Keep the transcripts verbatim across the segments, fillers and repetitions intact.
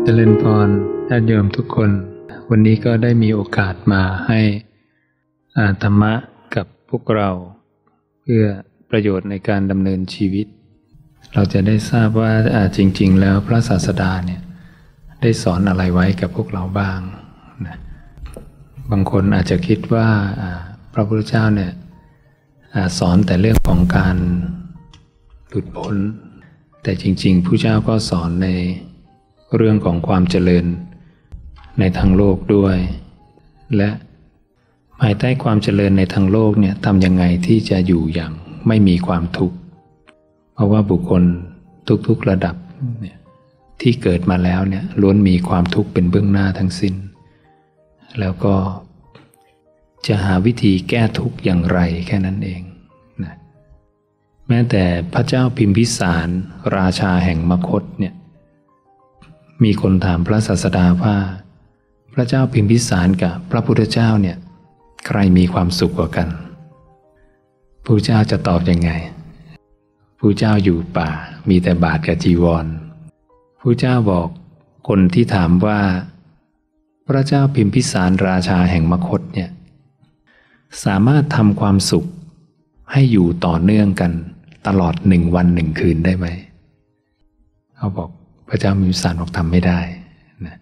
เจริญพรญาติโยมทุกคนวันนี้ก็ได้มีโอกาสมาให้อ่านธรรมะกับพวกเราเพื่อประโยชน์ในการดำเนินชีวิตเราจะได้ทราบว่าจริงๆแล้วพระศาสดาเนี่ยได้สอนอะไรไว้กับพวกเราบ้างนะบางคนอาจจะคิดว่าพระพุทธเจ้าเนี่ยสอนแต่เรื่องของการหลุดพ้นแต่จริงๆพระเจ้าก็สอนในเรื่องของความเจริญในทางโลกด้วยและภายใต้ความเจริญในทางโลกเนี่ยทำยังไงที่จะอยู่อย่างไม่มีความทุกข์เพราะว่าบุคคลทุกๆระดับเนี่ยที่เกิดมาแล้วเนี่ยล้วนมีความทุกข์เป็นเบื้องหน้าทั้งสิ้นแล้วก็จะหาวิธีแก้ทุกข์อย่างไรแค่นั้นเองนะแม้แต่พระเจ้าพิมพิสารราชาแห่งมคธเนี่ยมีคนถามพระศาสดาว่าพระเจ้าพิมพิสารกับพระพุทธเจ้าเนี่ยใครมีความสุขกว่ากันพระเจ้าจะตอบยังไงพระเจ้าอยู่ป่ามีแต่บาตรกับจีวรพระเจ้าบอกคนที่ถามว่าพระเจ้าพิมพิสารราชาแห่งมคธเนี่ยสามารถทำความสุขให้อยู่ต่อเนื่องกันตลอดหนึ่งวันหนึ่งคืนได้ไหมเขาบอกพระเจ้าพิมพิสารบอกทำไม่ได้นะ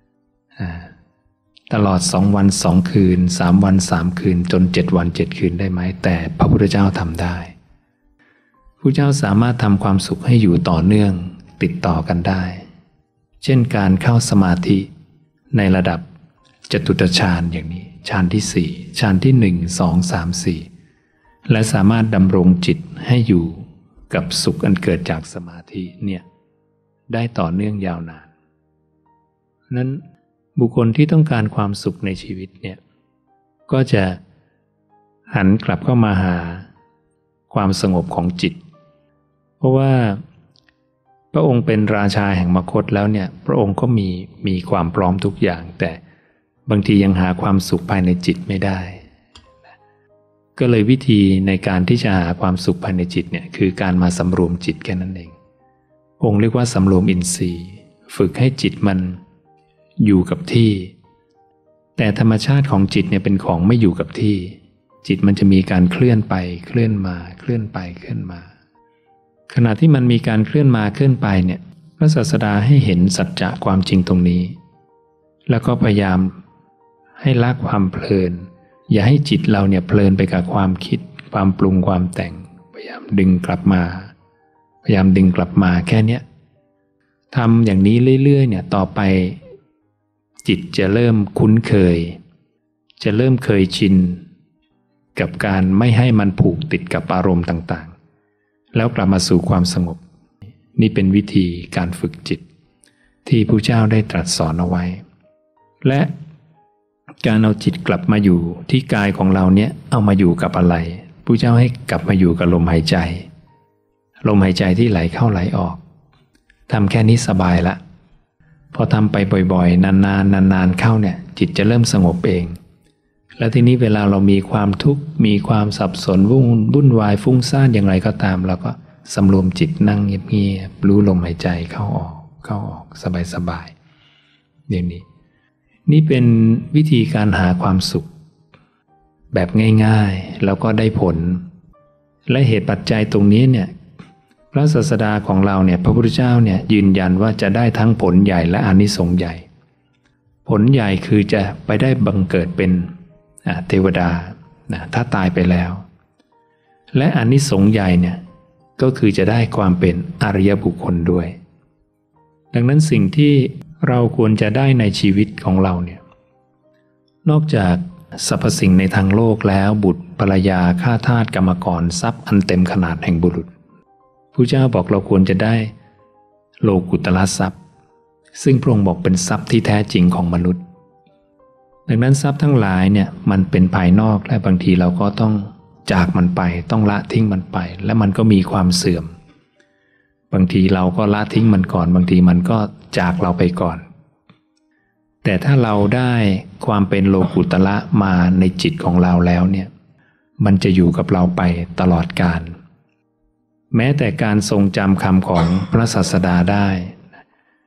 ตลอดสองวันสองคืนสามวันสามคืนจนเจ็ดวันเจ็ดคืนได้ไหมแต่พระพุทธเจ้าทำได้พระเจ้าสามารถทำความสุขให้อยู่ต่อเนื่องติดต่อกันได้เช่นการเข้าสมาธิในระดับจตุตฌานอย่างนี้ฌานที่สี่ฌานที่หนึ่งสองสามสี่และสามารถดำรงจิตให้อยู่กับสุขอันเกิดจากสมาธิเนี่ยได้ต่อเนื่องยาวนานนั้นบุคคลที่ต้องการความสุขในชีวิตเนี่ยก็จะหันกลับเข้ามาหาความสงบของจิตเพราะว่าพระองค์เป็นราชาแห่งมคธแล้วเนี่ยพระองค์ก็มีมีความพร้อมทุกอย่างแต่บางทียังหาความสุขภายในจิตไม่ได้ก็เลยวิธีในการที่จะหาความสุขภายในจิตเนี่ยคือการมาสำรวมจิตแค่นั้นเององค์เรียกว่าสำรวมอินทรีย์ฝึกให้จิตมันอยู่กับที่แต่ธรรมชาติของจิตเนี่ยเป็นของไม่อยู่กับที่จิตมันจะมีการเคลื่อนไปเคลื่อนมาเคลื่อนไปเคลื่อนมาขณะที่มันมีการเคลื่อนมาเคลื่อนไปเนี่ยพระศาสดาให้เห็นสัจจะความจริงตรงนี้แล้วก็พยายามให้ละความเพลินอย่าให้จิตเราเนี่ยเพลินไปกับความคิดความปรุงความแต่งพยายามดึงกลับมาพยายามดึงกลับมาแค่เนี้ยทำอย่างนี้เรื่อยๆเนี่ยต่อไปจิตจะเริ่มคุ้นเคยจะเริ่มเคยชินกับการไม่ให้มันผูกติดกับอารมณ์ต่างๆแล้วกลับมาสู่ความสงบนี่เป็นวิธีการฝึกจิตที่พระเจ้าได้ตรัสสอนเอาไว้และการเอาจิตกลับมาอยู่ที่กายของเราเนี่ยเอามาอยู่กับอะไรพระเจ้าให้กลับมาอยู่กับลมหายใจลมหายใจที่ไหลเข้าไหลออกทำแค่นี้สบายละพอทำไปบ่อยๆนานๆนานๆเข้าเนี่ยจิตจะเริ่มสงบเองแล้วทีนี้เวลาเรามีความทุกข์มีความสับสนวุ่นวุ่นวายฟุ้งซ่านอย่างไรก็ตามเราก็สำรวมจิตนั่งเงียบๆรู้ลมหายใจเข้าออกเข้าออกสบายๆอย่างนี้นี่เป็นวิธีการหาความสุขแบบง่ายๆแล้วก็ได้ผลและเหตุปัจจัยตรงนี้เนี่ยพระศาสดาของเราเนี่ยพระพุทธเจ้าเนี่ยยืนยันว่าจะได้ทั้งผลใหญ่และอานิสงส์ใหญ่ผลใหญ่คือจะไปได้บังเกิดเป็นเทวดาถ้าตายไปแล้วและอานิสงส์ใหญ่เนี่ยก็คือจะได้ความเป็นอริยบุคคลด้วยดังนั้นสิ่งที่เราควรจะได้ในชีวิตของเราเนี่ยนอกจากสรรพสิ่งในทางโลกแล้วบุตรภรรยาข้าทาสกรรมกรทรัพย์อันเต็มขนาดแห่งบุรุษพระเจ้าบอกเราควรจะได้โลกุตละทรัพย์ซึ่งพระองค์บอกเป็นทรัพย์ที่แท้จริงของมนุษย์ดังนั้นทรัพย์ทั้งหลายเนี่ยมันเป็นภายนอกและบางทีเราก็ต้องจากมันไปต้องละทิ้งมันไปและมันก็มีความเสื่อมบางทีเราก็ละทิ้งมันก่อนบางทีมันก็จากเราไปก่อนแต่ถ้าเราได้ความเป็นโลกุตละมาในจิตของเราแล้วเนี่ยมันจะอยู่กับเราไปตลอดกาลแม้แต่การทรงจำคำของพระศาสดาได้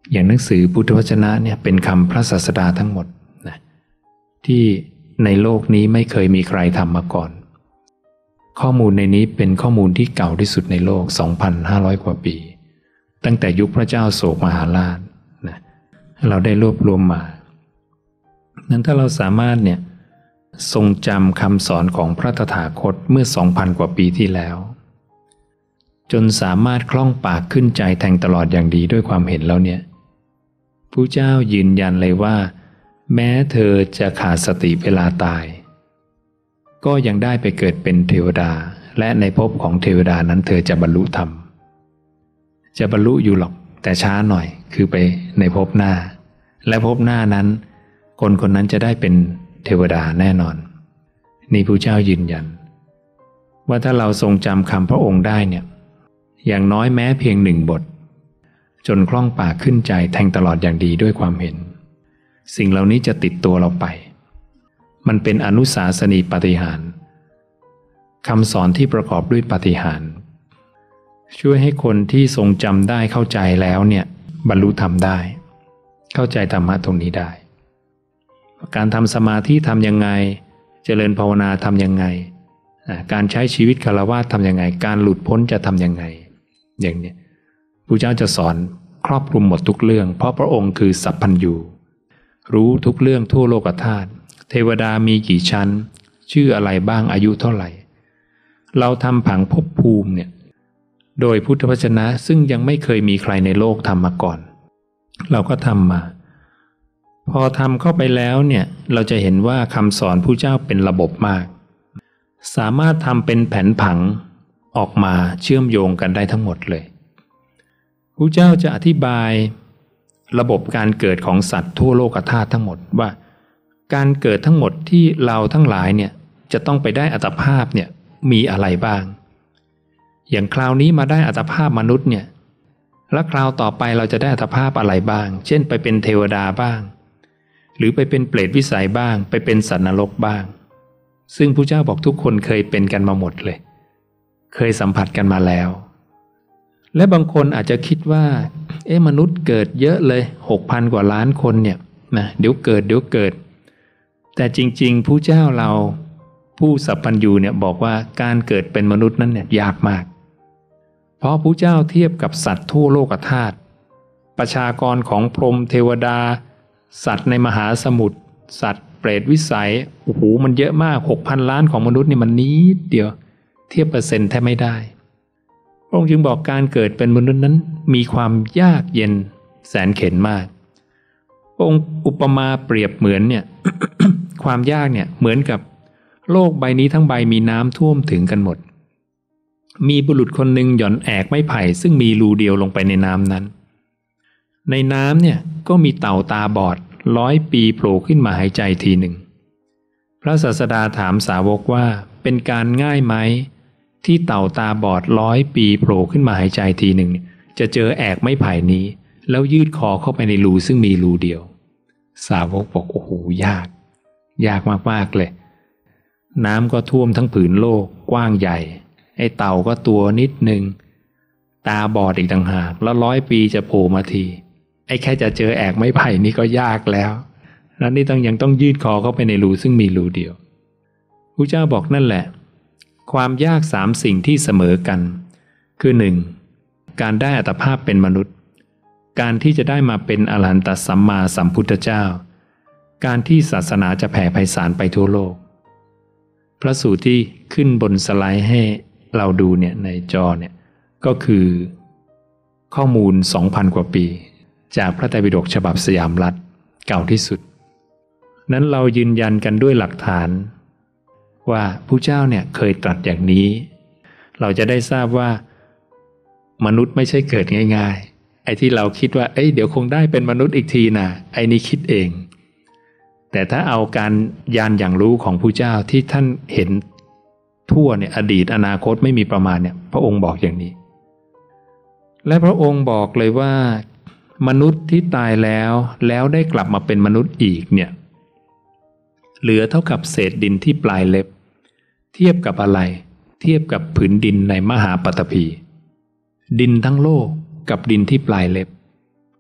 อย่างหนังสือพุทธวจนะเนี่ยเป็นคำพระศาสดาทั้งหมดนะที่ในโลกนี้ไม่เคยมีใครทำมาก่อนข้อมูลในนี้เป็นข้อมูลที่เก่าที่สุดในโลก สองพันห้าร้อย กว่าปีตั้งแต่ยุคพระเจ้าโศกมหาราชนะเราได้รวบรวมมานั้นถ้าเราสามารถเนี่ยทรงจำคำสอนของพระตถาคตเมื่อ สองพัน กว่าปีที่แล้วจนสามารถคล่องปากขึ้นใจแทงตลอดอย่างดีด้วยความเห็นแล้วเนี่ยพระเจ้ายืนยันเลยว่าแม้เธอจะขาดสติเวลาตายก็ยังได้ไปเกิดเป็นเทวดาและในภพของเทวดานั้นเธอจะบรรลุธรรมจะบรรลุอยู่หรอกแต่ช้าหน่อยคือไปในภพหน้าและภพหน้านั้นคนคนนั้นจะได้เป็นเทวดาแน่นอนนี่พระเจ้ายืนยันว่าถ้าเราทรงจำคำพระองค์ได้เนี่ยอย่างน้อยแม้เพียงหนึ่งบทจนคล่องปากขึ้นใจแทงตลอดอย่างดีด้วยความเห็นสิ่งเหล่านี้จะติดตัวเราไปมันเป็นอนุสาสนีปาฏิหาริย์คำสอนที่ประกอบด้วยปาฏิหาริย์ช่วยให้คนที่ทรงจำได้เข้าใจแล้วเนี่ยบรรลุธรรมได้เข้าใจธรรมะตรงนี้ได้การทำสมาธิทำยังไงเจริญภาวนาทำยังไงการใช้ชีวิตฆราวาสทำยังไงการหลุดพ้นจะทำยังไงอย่างนี้พระเจ้าจะสอนครอบคลุมหมดทุกเรื่องเพราะพระองค์คือสัพพัญญูรู้ทุกเรื่องทั่วโลกธาตุเทวดามีกี่ชั้นชื่ออะไรบ้างอายุเท่าไหร่เราทำผังภพภูมิเนี่ยโดยพุทธวจนะซึ่งยังไม่เคยมีใครในโลกทำมาก่อนเราก็ทำมาพอทำเข้าไปแล้วเนี่ยเราจะเห็นว่าคำสอนพระเจ้าเป็นระบบมากสามารถทำเป็นแผนผังออกมาเชื่อมโยงกันได้ทั้งหมดเลยพระเจ้าจะอธิบายระบบการเกิดของสัตว์ทั่วโลกธาตุทั้งหมดว่าการเกิดทั้งหมดที่เราทั้งหลายเนี่ยจะต้องไปได้อัตภาพเนี่ยมีอะไรบ้างอย่างคราวนี้มาได้อัตภาพมนุษย์เนี่ยแล้วคราวต่อไปเราจะได้อัตภาพอะไรบ้างเช่นไปเป็นเทวดาบ้างหรือไปเป็นเปรตวิสัยบ้างไปเป็นสัตว์นรกบ้างซึ่งพระเจ้าบอกทุกคนเคยเป็นกันมาหมดเลยเคยสัมผัสกันมาแล้วและบางคนอาจจะคิดว่าเอ๊ะมนุษย์เกิดเยอะเลย หกพัน กว่าล้านคนเนี่ยนะเดี๋ยวเกิดเดี๋ยวเกิดแต่จริงๆพระเจ้าเราผู้สัพพัญญูเนี่ยบอกว่าการเกิดเป็นมนุษย์นั้นเนี่ยยากมากเพราะพระเจ้าเทียบกับสัตว์ทั่วโลกธาตุประชากรของพรหมเทวดาสัตว์ในมหาสมุทรสัตว์เปรตวิสัยโอ้โหมันเยอะมาก หกพัน ล้านของมนุษย์นี่มันนิดเดียวเทียบเปอร์เซ็นต์แทบไม่ได้พระองค์จึงบอกการเกิดเป็นมนุษย์นั้นมีความยากเย็นแสนเข็ญมากพระองค์อุปมาเปรียบเหมือนเนี่ย ความยากเนี่ยเหมือนกับโลกใบนี้ทั้งใบมีน้ำท่วมถึงกันหมดมีบุรุษคนหนึ่งหย่อนแอกไม้ไผ่ซึ่งมีรูเดียวลงไปในน้ำนั้นในน้ำเนี่ยก็มีเต่าตาบอดร้อยปีโผล่ขึ้นมาหายใจทีหนึ่งพระศาสดาถามสาวกว่าเป็นการง่ายไหมที่เต่าตาบอดร้อยปีโผล่ขึ้นมาหายใจทีหนึ่งจะเจอแอกไม้ไผ่นี้แล้วยืดคอเข้าไปในรูซึ่งมีรูเดียวสาวกบอกโอ้โหยากยากมากๆเลยน้ำก็ท่วมทั้งผืนโลกกว้างใหญ่ไอ้เต่าก็ตัวนิดหนึ่งตาบอดอีกต่างหากแล้วร้อยปีจะโผล่มาทีไอ้แค่จะเจอแอกไม้ไผ่นี่ก็ยากแล้วแล้วนี่ต้องยังต้องยืดคอเข้าไปในรูซึ่งมีรูเดียวพระเจ้าบอกนั่นแหละความยากสามสิ่งที่เสมอกันคือหนึ่งการได้อัตภาพเป็นมนุษย์การที่จะได้มาเป็นอรหันตสัมมาสัมพุทธเจ้าการที่ศาสนาจะแผ่ไพศาลไปทั่วโลกพระสูตรที่ขึ้นบนสไลด์ให้เราดูเนี่ยในจอเนี่ยก็คือข้อมูล สองพัน กว่าปีจากพระไตรปิฎกฉบับสยามรัฐเก่าที่สุดนั้นเรายืนยันกันด้วยหลักฐานว่าพระเจ้าเนี่ยเคยตรัสอย่างนี้เราจะได้ทราบว่ามนุษย์ไม่ใช่เกิดง่ายๆไอ้ที่เราคิดว่าเอ้ยเดี๋ยวคงได้เป็นมนุษย์อีกทีนะไอ้นี่คิดเองแต่ถ้าเอาการญาณอย่างรู้ของพระเจ้าที่ท่านเห็นทั่วเนี่ยอดีตอนาคตไม่มีประมาณเนี่ยพระองค์บอกอย่างนี้และพระองค์บอกเลยว่ามนุษย์ที่ตายแล้วแล้วได้กลับมาเป็นมนุษย์อีกเนี่ยเหลือเท่ากับเศษดินที่ปลายเล็บเทียบกับอะไรเทียบกับผืนดินในมหาปฐพีดินทั้งโลกกับดินที่ปลายเล็บ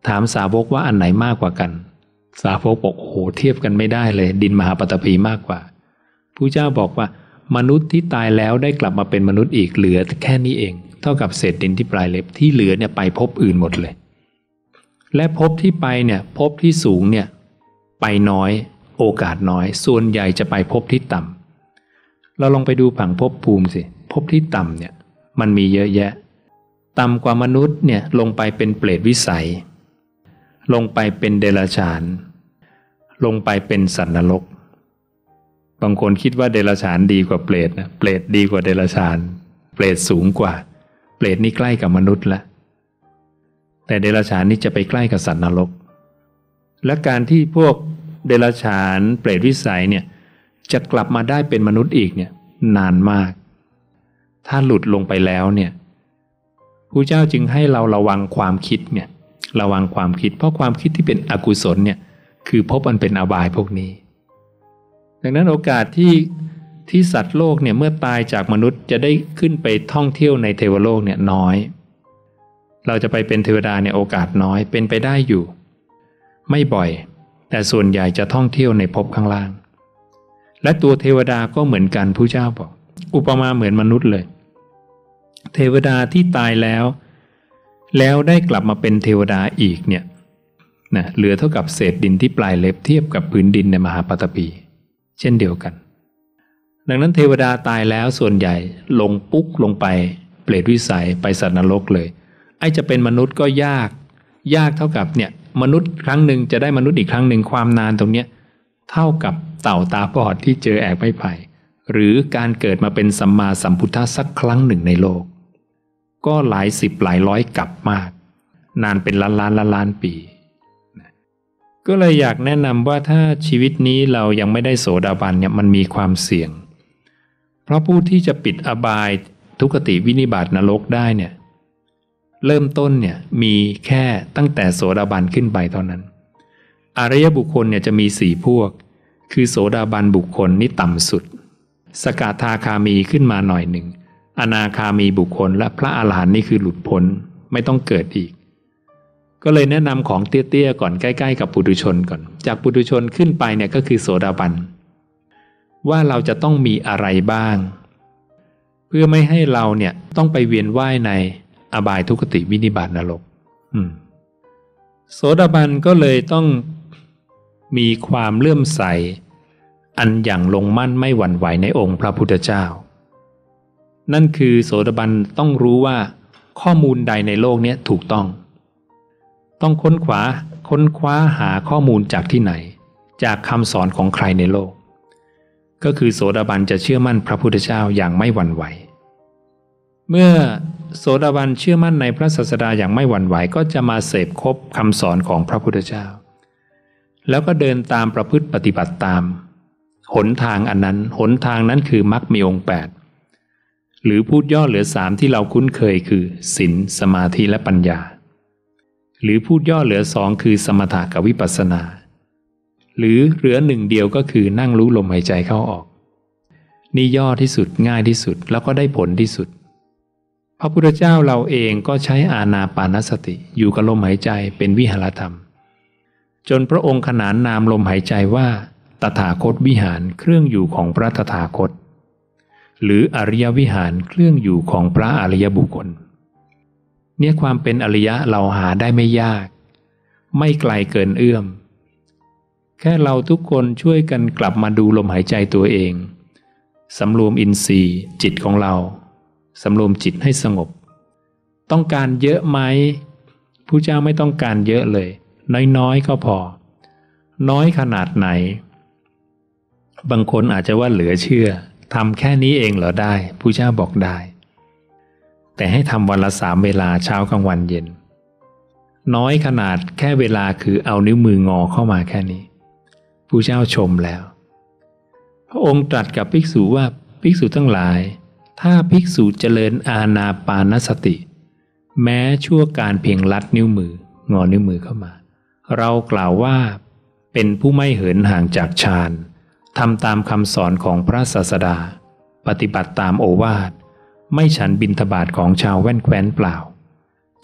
ถามสาวกว่าอันไหนมากกว่ากันสาวกบอกโอ้โหเทียบกันไม่ได้เลยดินมหาปฐพีมากกว่าพระเจ้าบอกว่ามนุษย์ที่ตายแล้วได้กลับมาเป็นมนุษย์อีกเหลือแค่นี้เองเท่ากับเศษดินที่ปลายเล็บที่เหลือเนี่ยไปภพอื่นหมดเลยและภพที่ไปเนี่ยภพที่สูงเนี่ยไปน้อยโอกาสน้อยส่วนใหญ่จะไปภพที่ต่ำเราลองไปดูผังภพภูมิสิภพที่ต่ำเนี่ยมันมีเยอะแยะต่ำกว่ามนุษย์เนี่ยลงไปเป็นเปรตวิสัยลงไปเป็นเดรัจฉานลงไปเป็นสัตว์นรกบางคนคิดว่าเดรัจฉานดีกว่าเปรตนะเปรตดีกว่าเดรัจฉานเปรตสูงกว่าเปรตนี่ใกล้กับมนุษย์ละแต่เดรัจฉานนี่จะไปใกล้กับสัตว์นรกและการที่พวกเดรัจฉานเปรตวิสัยเนี่ยจะกลับมาได้เป็นมนุษย์อีกเนี่ยนานมากถ้าหลุดลงไปแล้วเนี่ยพระเจ้าจึงให้เราระวังความคิดเนี่ยระวังความคิดเพราะความคิดที่เป็นอกุศลเนี่ยคือพบอันเป็นอบายพวกนี้ดังนั้นโอกาสที่ที่สัตว์โลกเนี่ยเมื่อตายจากมนุษย์จะได้ขึ้นไปท่องเที่ยวในเทวโลกเนี่ยน้อยเราจะไปเป็นเทวดาเนี่ยโอกาสน้อยเป็นไปได้อยู่ไม่บ่อยแต่ส่วนใหญ่จะท่องเที่ยวในภพข้างล่างและตัวเทวดาก็เหมือนกันพระเจ้าบอกอุปมาเหมือนมนุษย์เลยเทวดาที่ตายแล้วแล้วได้กลับมาเป็นเทวดาอีกเนี่ยนะเหลือเท่ากับเศษดินที่ปลายเล็บเทียบกับพื้นดินในมหาปฐพีเช่นเดียวกันดังนั้นเทวดาตายแล้วส่วนใหญ่ลงปุ๊กลงไปเปรตวิสัยไปสัตว์นรกเลยไอ้จะเป็นมนุษย์ก็ยากยากเท่ากับเนี่ยมนุษย์ครั้งหนึ่งจะได้มนุษย์อีกครั้งหนึ่งความนานตรงเนี้ยเท่ากับเต่าตาบอดที่เจอแอกไม้ไผ่หรือการเกิดมาเป็นสัมมาสัมพุทธะสักครั้งหนึ่งในโลกก็หลายสิบหลายร้อยกับมากนานเป็นล้านล้านล้านล้านปีก็เลยอยากแนะนำว่าถ้าชีวิตนี้เรายังไม่ได้โสดาบันเนี่ยมันมีความเสี่ยงเพราะผู้ที่จะปิดอบายทุกขติวินิบาตนรกได้เนี่ยเริ่มต้นเนี่ยมีแค่ตั้งแต่โสดาบันขึ้นไปเท่านั้นอริยบุคคลเนี่ยจะมีสี่พวกคือโสดาบันบุคคลนี่ต่ำสุดสกทาคามีขึ้นมาหน่อยหนึ่งอนาคามีบุคคลและพระอรหันต์นี่คือหลุดพ้นไม่ต้องเกิดอีกก็เลยแนะนำของเตี้ยๆก่อนใกล้ๆกับปุถุชนก่อนจากปุถุชนขึ้นไปเนี่ยก็คือโสดาบันว่าเราจะต้องมีอะไรบ้างเพื่อไม่ให้เราเนี่ยต้องไปเวียนว่ายในอบายทุกขติวินิบาตนรกโสดาบันก็เลยต้องมีความเลื่อมใสอันอย่างลงมั่นไม่หวั่นไหวในองค์พระพุทธเจ้านั่นคือโสดาบันต้องรู้ว่าข้อมูลใดในโลกนี้ถูกต้องต้องค้นคว้าค้นคว้าหาข้อมูลจากที่ไหนจากคำสอนของใครในโลกก็คือโสดาบันจะเชื่อมั่นพระพุทธเจ้าอย่างไม่หวั่นไหวเมื่อโสดาบันเชื่อมั่นในพระศาสดาอย่างไม่หวั่นไหวก็จะมาเสพคบคำสอนของพระพุทธเจ้าแล้วก็เดินตามประพฤติปฏิบัติตามหนทางอันนั้นหนทางนั้นคือมรรคมีองค์แปดหรือพูดย่อเหลือสามที่เราคุ้นเคยคือศีลสมาธิและปัญญาหรือพูดย่อเหลือสองคือสมถะกับวิปัสสนาหรือเหลือหนึ่งเดียวก็คือนั่งรู้ลมหายใจเข้าออกนี่ย่อที่สุดง่ายที่สุดแล้วก็ได้ผลที่สุดพระพุทธเจ้าเราเองก็ใช้อานาปานสติอยู่กับลมหายใจเป็นวิหารธรรมจนพระองค์ขนานนามลมหายใจว่าตถาคตวิหารเครื่องอยู่ของพระตถาคตหรืออริยวิหารเครื่องอยู่ของพระอริยบุคคลเนี่ยความเป็นอริยะเราหาได้ไม่ยากไม่ไกลเกินเอื้อมแค่เราทุกคนช่วยกันกลับมาดูลมหายใจตัวเองสำรวมอินทรีย์จิตของเราสำรวมจิตให้สงบต้องการเยอะไหมพระเจ้าไม่ต้องการเยอะเลยน้อยๆก็พอน้อยขนาดไหนบางคนอาจจะว่าเหลือเชื่อทำแค่นี้เองเหรอได้พระเจ้าบอกได้แต่ให้ทำวันละสามเวลาเช้ากลางวันเย็นน้อยขนาดแค่เวลาคือเอานิ้วมืองอเข้ามาแค่นี้พระเจ้าชมแล้วพระองค์ตรัสกับภิกษุว่าภิกษุทั้งหลายถ้าภิกษุเจริญอานาปานสติแม้ชั่วการเพียงลัดนิ้วมืองอนิ้วมือเข้ามาเรากล่าวว่าเป็นผู้ไม่เหินห่างจากฌานทำตามคำสอนของพระศาสดาปฏิบัติตามโอวาทไม่ฉันบิณฑบาตของชาวแว่นแคว้นเปล่า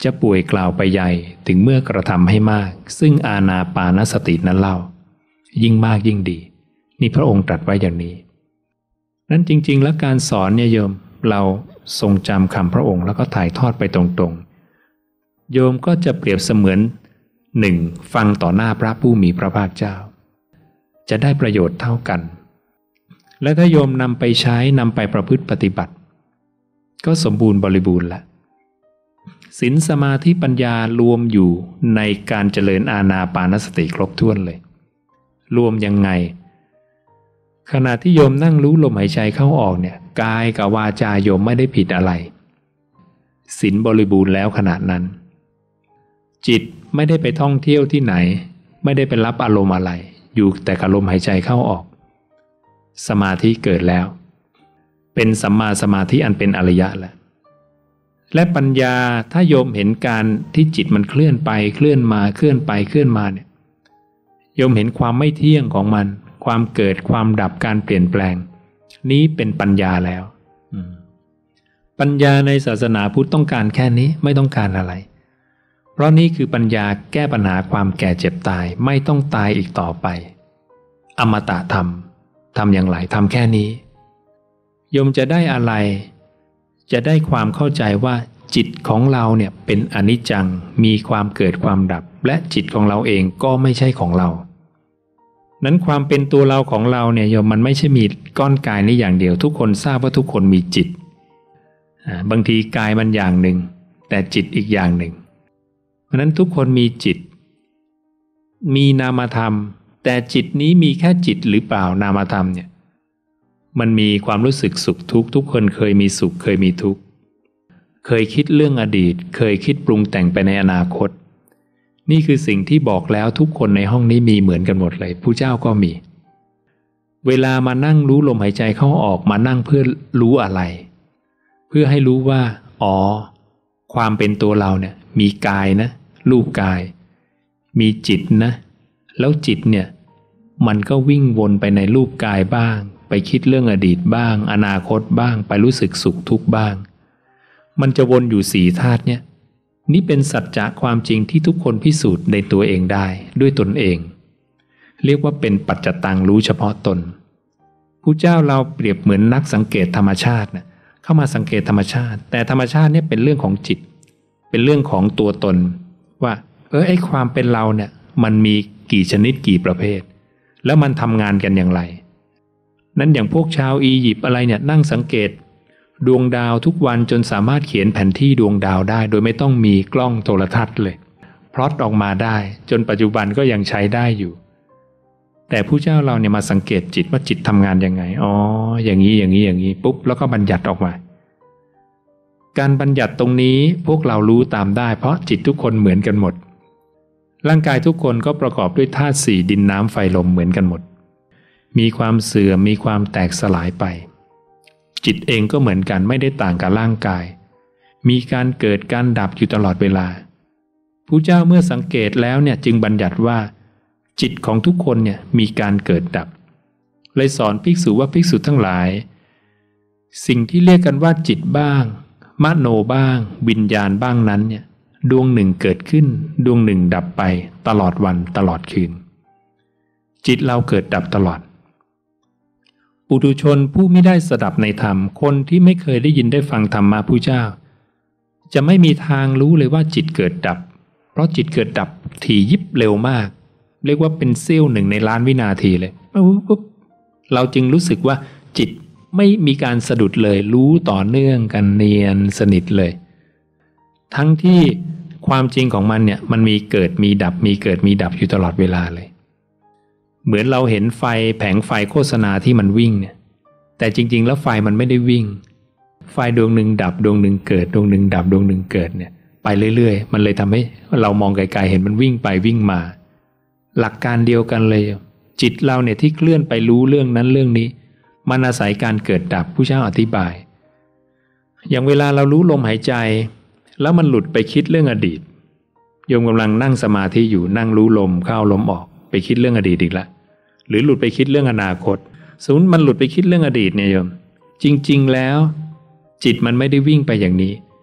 จะป่วยกล่าวไปใหญ่ถึงเมื่อกระทำให้มากซึ่งอานาปานสตินั้นเล่ายิ่งมากยิ่งดีนี่พระองค์ตรัสไว้อย่างนี้นั้นจริงๆแล้วการสอนเนี่ยโยมเราทรงจำคำพระองค์แล้วก็ถ่ายทอดไปตรงๆโยมก็จะเปรียบเสมือนหนึ่งฟังต่อหน้าพระผู้มีพระภาคเจ้าจะได้ประโยชน์เท่ากันและถ้าโยมนำไปใช้นำไปประพฤติปฏิบัติก็สมบูรณ์บริบูรณ์ละศีลสมาธิปัญญารวมอยู่ในการเจริญอานาปานสติครบถ้วนเลยรวมยังไงขณะที่โยมนั่งรู้ลมหายใจเข้าออกเนี่ยกายกับวาจาโยมไม่ได้ผิดอะไรศีลบริบูรณ์แล้วขณะนั้นจิตไม่ได้ไปท่องเที่ยวที่ไหนไม่ได้ไปรับอารมณ์อะไรอยู่แต่กับลมหายใจเข้าออกสมาธิเกิดแล้วเป็นสัมมาสมาธิอันเป็นอริยะแล้วและปัญญาถ้าโยมเห็นการที่จิตมันเคลื่อนไปเคลื่อนมาเคลื่อนไปเคลื่อนมาเนี่ยโยมเห็นความไม่เที่ยงของมันความเกิดความดับการเปลี่ยนแปลงนี้เป็นปัญญาแล้วปัญญาในศาสนาพุทธต้องการแค่นี้ไม่ต้องการอะไรเพราะนี่คือปัญญาแก้ปัญหาความแก่เจ็บตายไม่ต้องตายอีกต่อไปอมตะธรรมทำอย่างไรทำแค่นี้โยมจะได้อะไรจะได้ความเข้าใจว่าจิตของเราเนี่ยเป็นอนิจจังมีความเกิดความดับและจิตของเราเองก็ไม่ใช่ของเรานั้นความเป็นตัวเราของเราเนี่ยโยมมันไม่ใช่มีก้อนกายนี้อย่างเดียวทุกคนทราบว่าทุกคนมีจิตบางทีกายมันอย่างหนึ่งแต่จิตอีกอย่างหนึ่งเพราะนั้นทุกคนมีจิตมีนามธรรมแต่จิตนี้มีแค่จิตหรือเปล่านามธรรมเนี่ยมันมีความรู้สึกสุขทุกข์ทุกคนเคยมีสุขเคยมีทุกข์เคยคิดเรื่องอดีตเคยคิดปรุงแต่งไปในอนาคตนี่คือสิ่งที่บอกแล้วทุกคนในห้องนี้มีเหมือนกันหมดเลยผู้เจ้าก็มีเวลามานั่งรู้ลมหายใจเข้าออกมานั่งเพื่อรู้อะไรเพื่อให้รู้ว่าอ๋อความเป็นตัวเราเนี่ยมีกายนะรูปกายมีจิตนะแล้วจิตเนี่ยมันก็วิ่งวนไปในรูปกายบ้างไปคิดเรื่องอดีตบ้างอนาคตบ้างไปรู้สึกสุขทุกข์บ้างมันจะวนอยู่สี่ธาตุเนี่ยนี่เป็นสัจจะความจริงที่ทุกคนพิสูจน์ในตัวเองได้ด้วยตนเองเรียกว่าเป็นปัจจตังรู้เฉพาะตนผู้เจ้าเราเปรียบเหมือนนักสังเกตธรรมชาตินะเข้ามาสังเกตธรรมชาติแต่ธรรมชาติเนี่ยเป็นเรื่องของจิตเป็นเรื่องของตัวตนว่าเออไอ้ความเป็นเราเนี่ยมันมีกี่ชนิดกี่ประเภทแล้วมันทำงานกันอย่างไรนั้นอย่างพวกชาวอียิปต์อะไรเนี่ยนั่งสังเกตดวงดาวทุกวันจนสามารถเขียนแผนที่ดวงดาวได้โดยไม่ต้องมีกล้องโทรทัศน์เลยพลอตออกมาได้จนปัจจุบันก็ยังใช้ได้อยู่แต่ผู้เจ้าเราเนี่ยมาสังเกตจิตว่าจิตทำงานยังไงอ๋ออย่างนี้อย่างนี้อย่างนี้ปุ๊บแล้วก็บัญญัติออกมาการบัญญัติตรงนี้พวกเรารู้ตามได้เพราะจิตทุกคนเหมือนกันหมดร่างกายทุกคนก็ประกอบด้วยธาตุสี่ดินน้ำไฟลมเหมือนกันหมดมีความเสื่อมมีความแตกสลายไปจิตเองก็เหมือนกันไม่ได้ต่างกับร่างกายมีการเกิดการดับอยู่ตลอดเวลาผู้เจ้าเมื่อสังเกตแล้วเนี่ยจึงบัญญัติว่าจิตของทุกคนเนี่ยมีการเกิดดับเลยสอนภิกษุว่าภิกษุทั้งหลายสิ่งที่เรียกกันว่าจิตบ้างมโนบ้างวิญญาณบ้างนั้นเนี่ยดวงหนึ่งเกิดขึ้นดวงหนึ่งดับไปตลอดวันตลอดคืนจิตเราเกิดดับตลอดปุถุชนผู้ไม่ได้สดับในธรรมคนที่ไม่เคยได้ยินได้ฟังธรรมะพุทธเจ้าจะไม่มีทางรู้เลยว่าจิตเกิดดับเพราะจิตเกิดดับถี่ยิบเร็วมากเรียกว่าเป็นเสี้ยวหนึ่งในล้านวินาทีเลยปุ๊บเราจึงรู้สึกว่าจิตไม่มีการสะดุดเลยรู้ต่อเนื่องกันเนียนสนิทเลยทั้งที่ความจริงของมันเนี่ยมันมีเกิดมีดับมีเกิดมีดับอยู่ตลอดเวลาเลยเหมือนเราเห็นไฟแผงไฟโฆษณาที่มันวิ่งเนี่ยแต่จริงๆแล้วไฟมันไม่ได้วิ่งไฟดวงหนึ่งดับดวงหนึ่งเกิดดวงหนึ่งดับดวงหนึ่งเกิดเนี่ยไปเรื่อยๆมันเลยทำให้เรามองไกลๆเห็นมันวิ่งไปวิ่งมาหลักการเดียวกันเลยจิตเราเนี่ยที่เคลื่อนไปรู้เรื่องนั้นเรื่องนี้มันอาศัยการเกิดดับผู้เจ้าอธิบายอย่างเวลาเรารู้ลมหายใจแล้วมันหลุดไปคิดเรื่องอดีตโยมกำลังนั่งสมาธิอยู่นั่งรู้ลมเข้าลมออกไปคิดเรื่องอดีตอีกแล้วหรือหลุดไปคิดเรื่องอนาคตสมมติมันหลุดไปคิดเรื่องอดีตเนี่ยโยมจริงๆแล้วจิตมันไม่ได้วิ่งไปอย่างนี้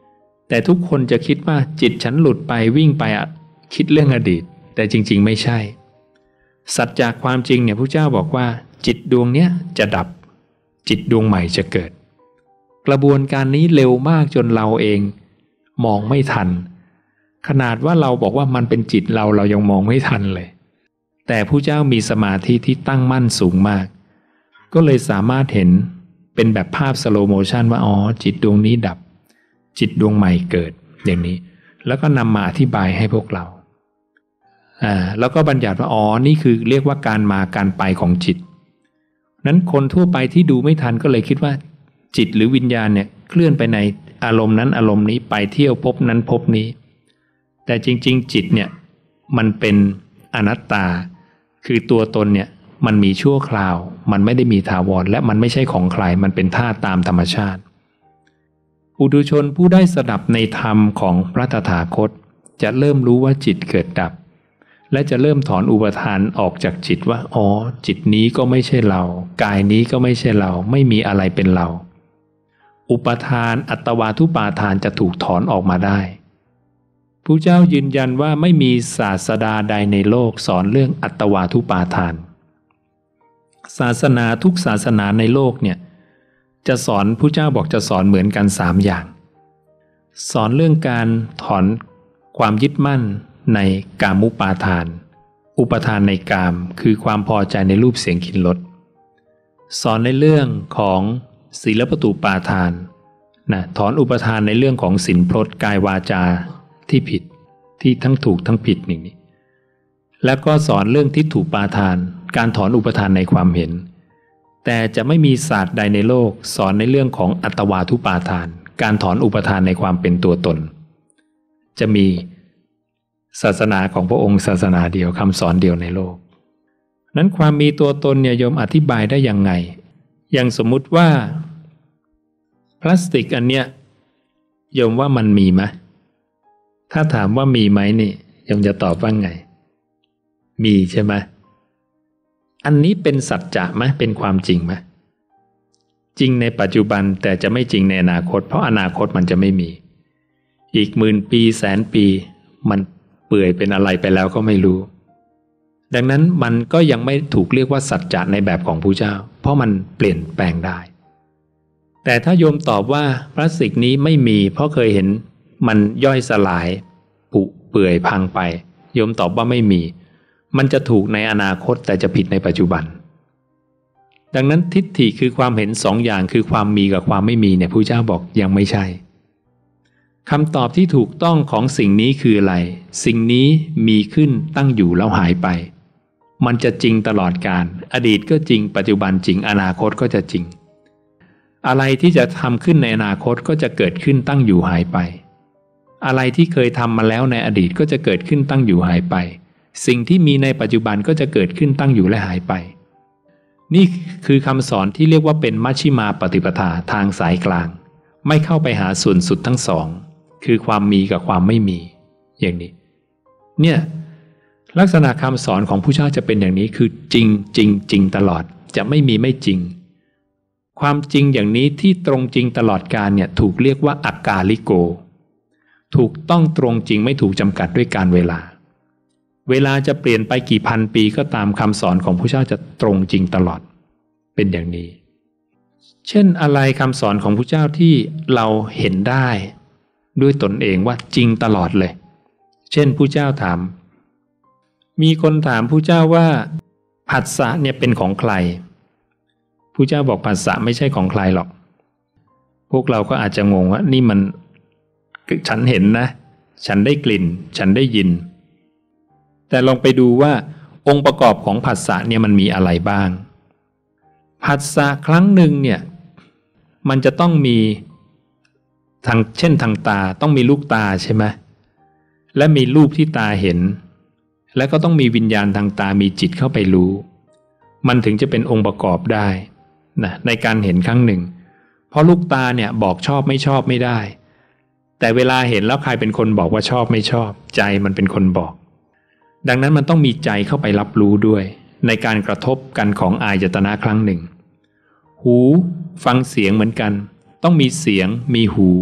แต่ทุกคนจะคิดว่าจิตฉันหลุดไปวิ่งไปคิดเรื่องอดีตแต่จริงๆไม่ใช่สัจจะความจริงเนี่ยพระเจ้าบอกว่าจิตดวงเนี้ยจะดับจิตดวงใหม่จะเกิดกระบวนการนี้เร็วมากจนเราเองมองไม่ทันขนาดว่าเราบอกว่ามันเป็นจิตเราเรายังมองไม่ทันเลยแต่พระเจ้ามีสมาธิที่ตั้งมั่นสูงมากก็เลยสามารถเห็นเป็นแบบภาพสโลโมชันว่าอ๋อจิตดวงนี้ดับจิตดวงใหม่เกิดอย่างนี้แล้วก็นำมาอธิบายให้พวกเราอ่าแล้วก็บัญญัติว่าอ๋อนี่คือเรียกว่าการมาการไปของจิตนั้นคนทั่วไปที่ดูไม่ทันก็เลยคิดว่าจิตหรือวิญญาณเนี่ยเคลื่อนไปในอารมณ์นั้นอารมณ์นี้ไปเที่ยวภพนั้นภพนี้แต่จริงๆจิตเนี่ยมันเป็นอนัตตาคือตัวตนเนี่ยมันมีชั่วคราวมันไม่ได้มีถาวรและมันไม่ใช่ของใครมันเป็นธาตุตามธรรมชาติปุถุชนผู้ได้สดับในธรรมของพระตถาคตจะเริ่มรู้ว่าจิตเกิดดับและจะเริ่มถอนอุปทานออกจากจิตว่าอ๋อจิตนี้ก็ไม่ใช่เรากายนี้ก็ไม่ใช่เราไม่มีอะไรเป็นเราอุปทานอัตวาทุปาทานจะถูกถอนออกมาได้พระเจ้ายืนยันว่าไม่มีศาสดาใดในโลกสอนเรื่องอัตวาทุปาทานศาสนาทุกศาสนาในโลกเนี่ยจะสอนพระเจ้าบอกจะสอนเหมือนกันสามอย่างสอนเรื่องการถอนความยึดมั่นในกามุปาทานอุปทานในกามคือความพอใจในรูปเสียงกลิ่นรสสอนในเรื่องของศีลปตุปาทานนะถอนอุปทานในเรื่องของศีลพรตกายวาจาที่ผิดที่ทั้งถูกทั้งผิดอย่างนี้แล้วก็สอนเรื่องทิฏฐุปาทานการถอนอุปทานในความเห็นแต่จะไม่มีศาสตร์ใดในโลกสอนในเรื่องของอัตวาทุปาทานการถอนอุปทานในความเป็นตัวตนจะมีศาสนาของพระองค์ศาสนาเดียวคำสอนเดียวในโลกนั้นความมีตัวตนเนี่ยโยมอธิบายได้ยังไงอย่างสมมุติว่าพลาสติกอันเนี้ยโยมว่ามันมีไหมถ้าถามว่ามีไหมนี่โยมจะตอบว่าไงมีใช่ไหมอันนี้เป็นสัจจะไหมเป็นความจริงไหมจริงในปัจจุบันแต่จะไม่จริงในอนาคตเพราะอนาคตมันจะไม่มีอีกหมื่นปีแสนปีมันเปื่อยเป็นอะไรไปแล้วก็ไม่รู้ดังนั้นมันก็ยังไม่ถูกเรียกว่าสัจจะในแบบของพระเจ้าเพราะมันเปลี่ยนแปลงได้แต่ถ้าโยมตอบว่าพลาสติกนี้ไม่มีเพราะเคยเห็นมันย่อยสลายผุเปื่อยพังไปโยมตอบว่าไม่มีมันจะถูกในอนาคตแต่จะผิดในปัจจุบันดังนั้นทิฏฐิคือความเห็นสองอย่างคือความมีกับความไม่มีเนี่ยพระเจ้าบอกยังไม่ใช่คำตอบที่ถูกต้องของสิ่งนี้คืออะไรสิ่งนี้มีขึ้นตั้งอยู่แล้วหายไปมันจะจริงตลอดกาลอดีตก็จริงปัจจุบันจริงอนาคตก็จะจริงอะไรที่จะทำขึ้นในอนาคตก็จะเกิดขึ้นตั้งอยู่หายไปอะไรที่เคยทำมาแล้วในอดีตก็จะเกิดขึ้นตั้งอยู่หายไปสิ่งที่มีในปัจจุบันก็จะเกิดขึ้นตั้งอยู่และหายไปนี่คือคำสอนที่เรียกว่าเป็นมัชฌิมาปฏิปทาทางสายกลางไม่เข้าไปหาส่วนสุดทั้งสองคือความมีกับความไม่มีอย่างนี้เนี่ยลักษณะคำสอนของผู้เจ้าจะเป็นอย่างนี้คือจริงจริงจริงตลอดจะไม่มีไม่จริงความจริงอย่างนี้ที่ตรงจริงตลอดกาลเนี่ยถูกเรียกว่าอากาลิโกถูกต้องตรงจริงไม่ถูกจำกัดด้วยการเวลาเวลาจะเปลี่ยนไปกี่พันปีก็ตามคำสอนของผู้เจ้าจะตรงจริงตลอดเป็นอย่างนี้เช่นอะไรคำสอนของผู้เจ้าที่เราเห็นได้ด้วยตนเองว่าจริงตลอดเลยเช่นผู้เจ้าถามมีคนถามผู้เจ้าว่าผัสสะเนี่ยเป็นของใครผู้เจ้าบอกผัสสะไม่ใช่ของใครหรอกพวกเราก็อาจจะงงว่านี่มันฉันเห็นนะฉันได้กลิ่นฉันได้ยินแต่ลองไปดูว่าองค์ประกอบของผัสสะเนี่ยมันมีอะไรบ้างผัสสะครั้งหนึ่งเนี่ยมันจะต้องมีทางเช่นทางตาต้องมีลูกตาใช่ไหมและมีรูปที่ตาเห็นและก็ต้องมีวิญญาณทางตามีจิตเข้าไปรู้มันถึงจะเป็นองค์ประกอบได้นะในการเห็นครั้งหนึ่งเพราะลูกตาเนี่ยบอกชอบไม่ชอบไม่ได้แต่เวลาเห็นแล้วใครเป็นคนบอกว่าชอบไม่ชอบใจมันเป็นคนบอกดังนั้นมันต้องมีใจเข้าไปรับรู้ด้วยในการกระทบกันของอายตนะครั้งหนึ่งหูฟังเสียงเหมือนกันต้องมีเสียงมีหู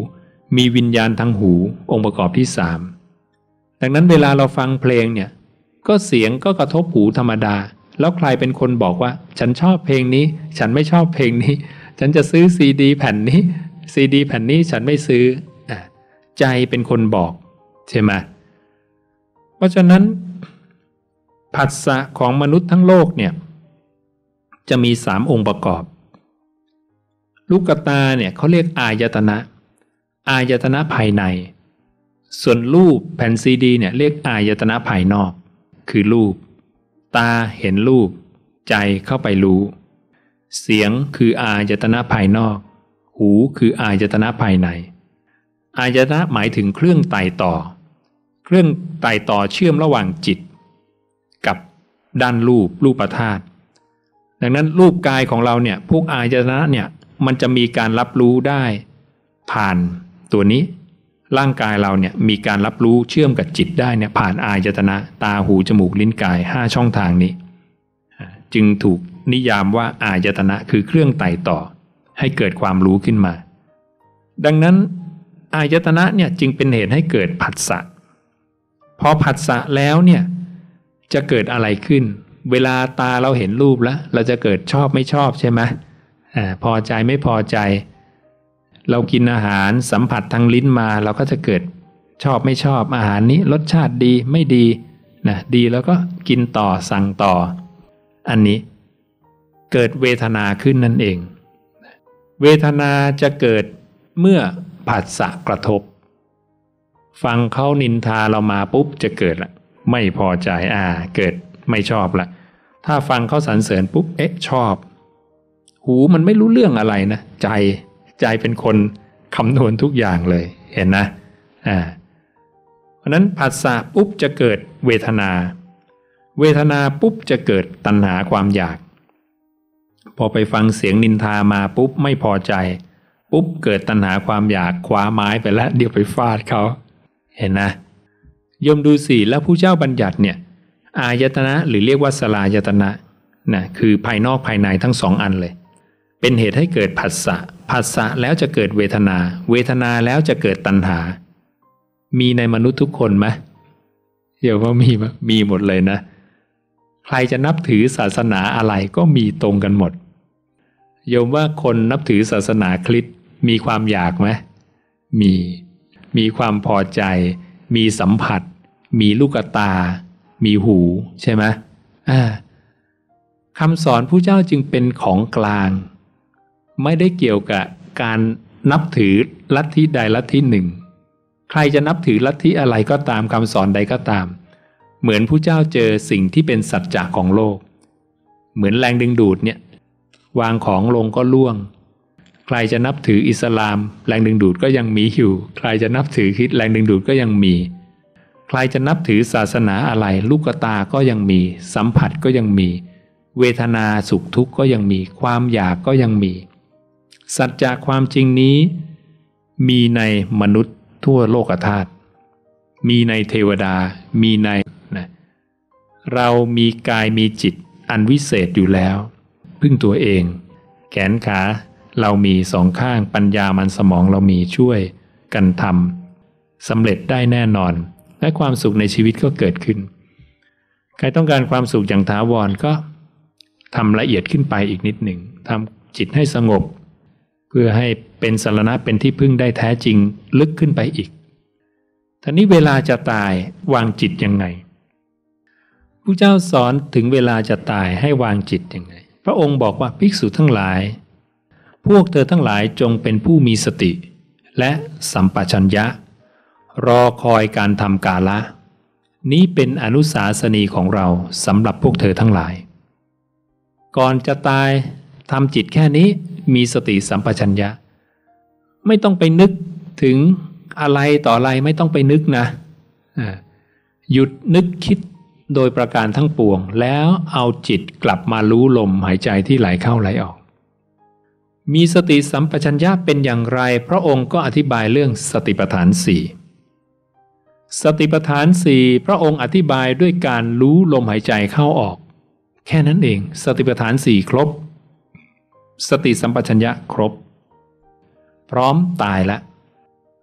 มีวิญญาณทางหูองค์ประกอบที่สามดังนั้นเวลาเราฟังเพลงเนี่ยก็เสียงก็กระทบหูธรรมดาแล้วใครเป็นคนบอกว่าฉันชอบเพลงนี้ฉันไม่ชอบเพลงนี้ฉันจะซื้อซีดีแผ่นนี้ซีดีแผ่นนี้ฉันไม่ซื้อใจเป็นคนบอกใช่ไหมเพราะฉะนั้นผัสสะของมนุษย์ทั้งโลกเนี่ยจะมีสามองค์ประกอบลูกตาเนี่ยเขาเรียกอายตนะอายตนะภายในส่วนรูปแผ่นซีดีเนี่ยเรียกอายตนะภายนอกคือรูปตาเห็นรูปใจเข้าไปรู้เสียงคืออายตนะภายนอกหูคืออายตนะภายในอายตนะหมายถึงเครื่องไต่ต่อเครื่องไต่ต่อเชื่อมระหว่างจิตกับด้านรูปรูปธาตุดังนั้นรูปกายของเราเนี่ยพวกอายตนะเนี่ยมันจะมีการรับรู้ได้ผ่านตัวนี้ร่างกายเราเนี่ยมีการรับรู้เชื่อมกับจิตได้เนี่ยผ่านอายตนะตาหูจมูกลิ้นกายห้าช่องทางนี้จึงถูกนิยามว่าอายตนะคือเครื่องไต่ต่อให้เกิดความรู้ขึ้นมาดังนั้นอายตนะเนี่ยจึงเป็นเหตุให้เกิดผัสสะพอผัสสะแล้วเนี่ยจะเกิดอะไรขึ้นเวลาตาเราเห็นรูปแล้วเราจะเกิดชอบไม่ชอบใช่ไหมอ่าพอใจไม่พอใจเรากินอาหารสัมผัสทางลิ้นมาเราก็จะเกิดชอบไม่ชอบอาหารนี้รสชาติดีไม่ดีนะดีแล้วก็กินต่อสั่งต่ออันนี้เกิดเวทนาขึ้นนั่นเองเวทนาจะเกิดเมื่อผัสสะกระทบฟังเขานินทาเรามาปุ๊บจะเกิดละไม่พอใจอ่าเกิดไม่ชอบละถ้าฟังเขาสรรเสริญปุ๊บเอ๊ะชอบหูมันไม่รู้เรื่องอะไรนะใจใจเป็นคนคำนวณทุกอย่างเลยเห็นนะอ่าเพราะนั้นผัสสะปุ๊บจะเกิดเวทนาเวทนาปุ๊บจะเกิดตัณหาความอยากพอไปฟังเสียงนินทามาปุ๊บไม่พอใจปุ๊บเกิดตัณหาความอยากคว้าไม้ไปแล้วเดี๋ยวไปฟาดเขาเห็นนะยมดูสิแล้วผู้เจ้าบัญญัติเนี่ยอายตนะหรือเรียกว่าสลายตนะนะคือภายนอกภายในทั้งสองอันเลยเป็นเหตุให้เกิดผัสสะผัสสะแล้วจะเกิดเวทนาเวทนาแล้วจะเกิดตัณหามีในมนุษย์ทุกคนไหมเดี๋ยวว่ามีมั้ยมีหมดเลยนะใครจะนับถือศาสนาอะไรก็มีตรงกันหมดโยมว่าคนนับถือศาสนาคริสต์มีความอยากไหมมีมีความพอใจมีสัมผัสมีลูกตามีหูใช่ไหมอ่าคำสอนผู้เจ้าจึงเป็นของกลางไม่ได้เกี่ยวกับการนับถือลัทธิใดลัทธิหนึ่งใครจะนับถือลัทธิอะไรก็ตามคำสอนใดก็ตามเหมือนผู้เจ้าเจอสิ่งที่เป็นสัจจะของโลกเหมือนแรงดึงดูดเนี่ยวางของลงก็ล่วงใครจะนับถืออิสลามแรงดึงดูดก็ยังมีอยู่ใครจะนับถือคริสต์แรงดึงดูดก็ยังมีใครจะนับถือศาสนาอะไรลูกตาก็ยังมีสัมผัสก็ยังมีเวทนาสุขทุกข์ก็ยังมีความอยากก็ยังมีสัจจะความจริงนี้มีในมนุษย์ทั่วโลกธาตุมีในเทวดามีในนะเรามีกายมีจิตอันวิเศษอยู่แล้วพึ่งตัวเองแขนขาเรามีสองข้างปัญญามันสมองเรามีช่วยกันทำสำเร็จได้แน่นอนและความสุขในชีวิตก็เกิดขึ้นใครต้องการความสุขอย่างถาวรก็ทำละเอียดขึ้นไปอีกนิดหนึ่งทำจิตให้สงบเพื่อให้เป็นสรณะเป็นที่พึ่งได้แท้จริงลึกขึ้นไปอีกทีนี้เวลาจะตายวางจิตยังไงผู้เจ้าสอนถึงเวลาจะตายให้วางจิตยังไงพระองค์บอกว่าภิกษุทั้งหลายพวกเธอทั้งหลายจงเป็นผู้มีสติและสัมปชัญญะรอคอยการทำกาละนี้เป็นอนุสาสนีของเราสำหรับพวกเธอทั้งหลายก่อนจะตายทำจิตแค่นี้มีสติสัมปชัญญะไม่ต้องไปนึกถึงอะไรต่ออะไรไม่ต้องไปนึกนะหยุดนึกคิดโดยประการทั้งปวงแล้วเอาจิตกลับมารู้ลมหายใจที่ไหลเข้าไหลออกมีสติสัมปชัญญะเป็นอย่างไรพระองค์ก็อธิบายเรื่องสติปัฏฐานสี่สติปัฏฐานสี่พระองค์อธิบายด้วยการรู้ลมหายใจเข้าออกแค่นั้นเองสติปัฏฐานสี่ครบสติสัมปชัญญะครบพร้อมตายแล้ว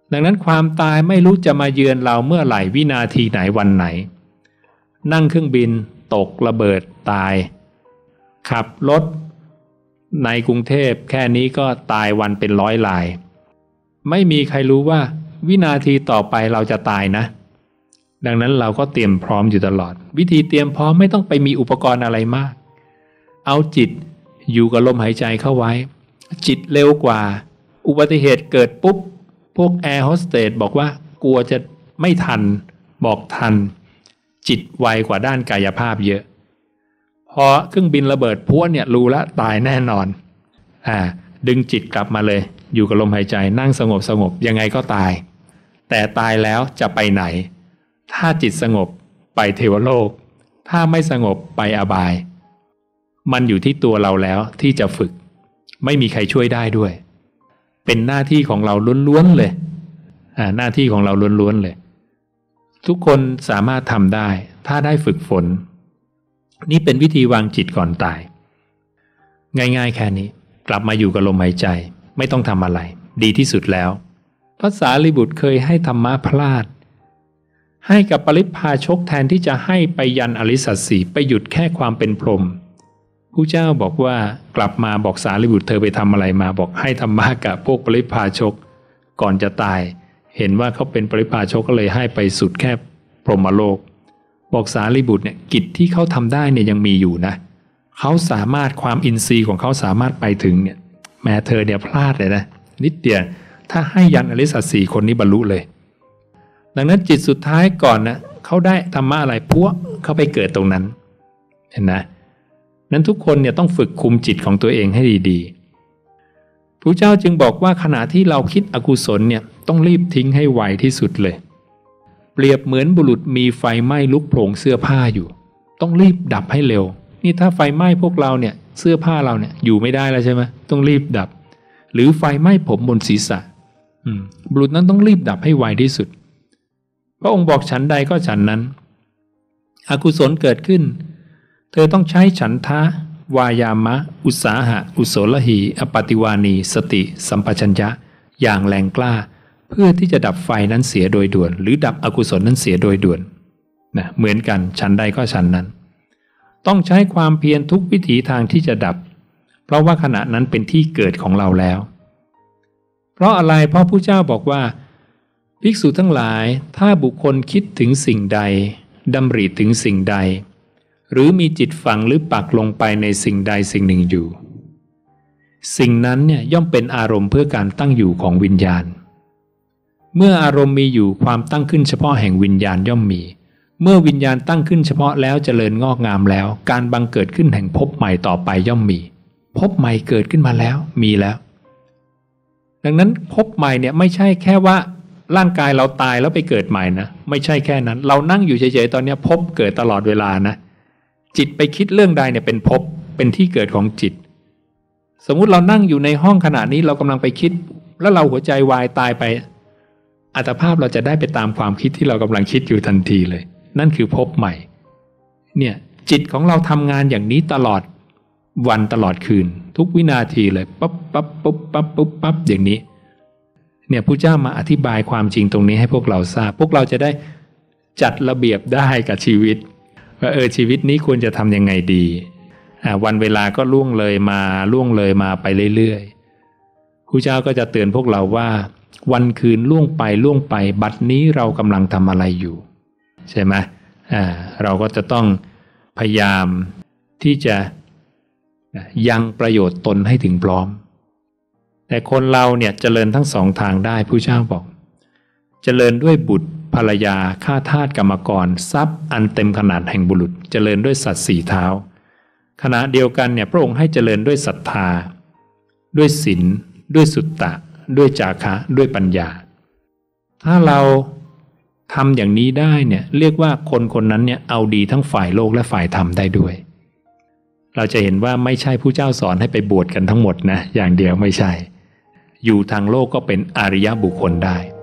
ดังนั้นความตายไม่รู้จะมาเยือนเราเมื่อไหร่วินาทีไหนวันไหนนั่งเครื่องบินตกระเบิดตายขับรถในกรุงเทพแค่นี้ก็ตายวันเป็นร้อยรายไม่มีใครรู้ว่าวินาทีต่อไปเราจะตายนะดังนั้นเราก็เตรียมพร้อมอยู่ตลอดวิธีเตรียมพร้อมไม่ต้องไปมีอุปกรณ์อะไรมากเอาจิตอยู่กับลมหายใจเข้าไว้จิตเร็วกว่าอุบัติเหตุเกิดปุ๊บพวกแอร์โฮสเตสบอกว่ากลัวจะไม่ทันบอกทันจิตไวกว่าด้านกายภาพเยอะพอเครื่องบินระเบิดพัวเนี่ยรู้ละตายแน่นอนอ่าดึงจิตกลับมาเลยอยู่กับลมหายใจนั่งสงบสงบยังไงก็ตายแต่ตายแล้วจะไปไหนถ้าจิตสงบไปเทวโลกถ้าไม่สงบไปอบายมันอยู่ที่ตัวเราแล้วที่จะฝึกไม่มีใครช่วยได้ด้วยเป็นหน้าที่ของเราล้วนๆเลยอ่าหน้าที่ของเราล้วนๆเลยทุกคนสามารถทำได้ถ้าได้ฝึกฝนนี่เป็นวิธีวางจิตก่อนตายง่ายๆแค่นี้กลับมาอยู่กับลมหายใจไม่ต้องทำอะไรดีที่สุดแล้วพระสารีบุตรเคยให้ธรรมะพลาดให้กับปริพพาชกแทนที่จะให้ไปยันอริสัตสีไปหยุดแค่ความเป็นพรหมผู้เจ้าบอกว่ากลับมาบอกสารีบุตรเธอไปทำอะไรมาบอกให้ธรรมะกับพวกปริพพาชกก่อนจะตายเห็นว่าเขาเป็นปริพพาชกก็เลยให้ไปสุดแค่พรหมโลกบอกสารีบุตรเนี่ยกิจที่เขาทำได้เนี่ยยังมีอยู่นะเขาสามารถความอินทรีย์ของเขาสามารถไปถึงเนี่ยแม้เธอเนี่ยพลาดเลยนะนิดเดียวถ้าให้ยันอริสัตสีคนนี้บรรลุเลยดังนั้นจิตสุดท้ายก่อนนะเขาได้ธรรมะอะไรพวกเขาไปเกิดตรงนั้นเห็นนะนั้นทุกคนเนี่ยต้องฝึกคุมจิตของตัวเองให้ดีๆพระเจ้าจึงบอกว่าขณะที่เราคิดอกุศลเนี่ยต้องรีบทิ้งให้ไวที่สุดเลยเปรียบเหมือนบุรุษมีไฟไหม้ลุกโผล่เสื้อผ้าอยู่ต้องรีบดับให้เร็วนี่ถ้าไฟไหม้พวกเราเนี่ยเสื้อผ้าเราเนี่ยอยู่ไม่ได้แล้วใช่ไหมต้องรีบดับหรือไฟไหม้ผมบนศีรษะบุรุษนั้นต้องรีบดับให้ไวที่สุดพระองค์บอกฉันใดก็ฉันนั้นอกุศลเกิดขึ้นเธอต้องใช้ฉันทะวายามะอุตสาหะอุโสลหีอปฏิวานีสติสัมปชัญญะอย่างแรงกล้าเพื่อที่จะดับไฟนั้นเสียโดยด่วนหรือดับอกุศลนั้นเสียโดยด่วนนะเหมือนกันฉันใดก็ฉันนั้นต้องใช้ความเพียรทุกวิถีทางที่จะดับเพราะว่าขณะนั้นเป็นที่เกิดของเราแล้วเพราะอะไรเพราะพระเจ้าบอกว่าภิกษุทั้งหลายถ้าบุคคลคิดถึงสิ่งใดดำริถึงสิ่งใดหรือมีจิตฝังหรือปักลงไปในสิ่งใดสิ่งหนึ่งอยู่สิ่งนั้นเนี่ยย่อมเป็นอารมณ์เพื่อการตั้งอยู่ของวิญญาณเมื่ออารมณ์มีอยู่ความตั้งขึ้นเฉพาะแห่งวิญญาณย่อมมีเมื่อวิญญาณตั้งขึ้นเฉพาะแล้วเจริญงอกงามแล้วการบังเกิดขึ้นแห่งภพใหม่ต่อไปย่อมมีภพใหม่เกิดขึ้นมาแล้วมีแล้วดังนั้นภพใหม่เนี่ยไม่ใช่แค่ว่าร่างกายเราตายแล้วไปเกิดใหม่นะไม่ใช่แค่นั้นเรานั่งอยู่เฉยๆตอนนี้ภพเกิดตลอดเวลานะจิตไปคิดเรื่องใดเนี่ยเป็นภพเป็นที่เกิดของจิตสมมุติเรานั่งอยู่ในห้องขณะนี้เรากำลังไปคิดแล้วเราหัวใจวายตายไปอัตภาพเราจะได้ไปตามความคิดที่เรากำลังคิดอยู่ทันทีเลยนั่นคือภพใหม่เนี่ยจิตของเราทำงานอย่างนี้ตลอดวันตลอดคืนทุกวินาทีเลยปั๊บปั๊บปุ๊บปั๊บปุ๊บปั๊บอย่างนี้เนี่ยพระเจ้ามาอธิบายความจริงตรงนี้ให้พวกเราทราบพวกเราจะได้จัดระเบียบได้กับชีวิตว่าเออชีวิตนี้ควรจะทำยังไงดีอ่าวันเวลาก็ล่วงเลยมาล่วงเลยมาไปเรื่อยๆพระเจ้าก็จะเตือนพวกเราว่าวันคืนล่วงไปล่วงไปบัดนี้เรากำลังทำอะไรอยู่ใช่ไหมอ่าเราก็จะต้องพยายามที่จะยังประโยชน์ตนให้ถึงพร้อมแต่คนเราเนี่ยเจริญทั้งสองทางได้พระเจ้าบอกเจริญด้วยบุตรภรรยาข้าทาสกรรมกรทรัพย์อันเต็มขนาดแห่งบุรุษเจริญด้วยสัตว์สี่เท้าขณะเดียวกันเนี่ยพระองค์ให้เจริญด้วยศรัทธาด้วยศีลด้วยสุตตะด้วยจาคะด้วยปัญญาถ้าเราทำอย่างนี้ได้เนี่ยเรียกว่าคนคนนั้นเนี่ยเอาดีทั้งฝ่ายโลกและฝ่ายธรรมได้ด้วยเราจะเห็นว่าไม่ใช่ผู้เจ้าสอนให้ไปบวชกันทั้งหมดนะอย่างเดียวไม่ใช่อยู่ทางโลกก็เป็นอริยบุคคลได้